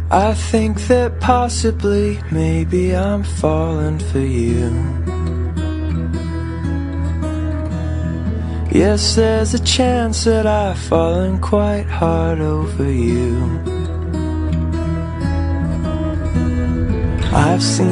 I think that possibly, maybe I'm falling for you. Yes, there's a chance that I've fallen quite hard over you. I've seen